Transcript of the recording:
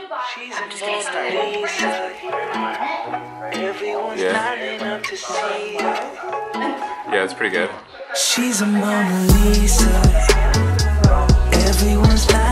I'm just gonna start. Yeah, it's pretty good. She's a Mona Lisa. Everyone's